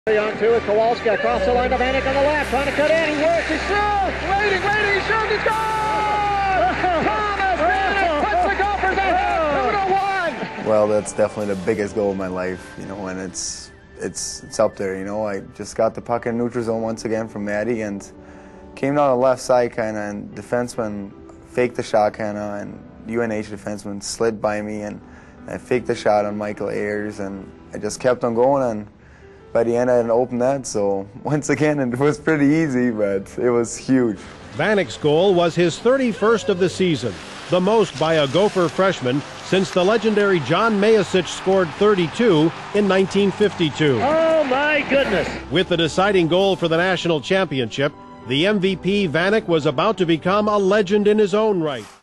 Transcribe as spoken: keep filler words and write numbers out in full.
On two with Kowalski across the line to Vanek on the left, trying to cut in. He works, he's through, waiting, waiting, he shoots, he's gone! Thomas Vanek puts the Gophers ahead, two to one! Well, that's definitely the biggest goal of my life, you know, and it's it's it's up there, you know. I just got the puck in neutral zone once again from Maddie and came down the left side kind of, and defenseman faked the shot kind of, and U N H defenseman slid by me, and I faked the shot on Michael Ayers, and I just kept on going, and by the end I had an open net, so once again it was pretty easy, but it was huge. Vanek's goal was his thirty-first of the season, the most by a Gopher freshman since the legendary John Mayasich scored thirty-two in nineteen fifty-two. Oh my goodness! With the deciding goal for the national championship, the M V P Vanek was about to become a legend in his own right.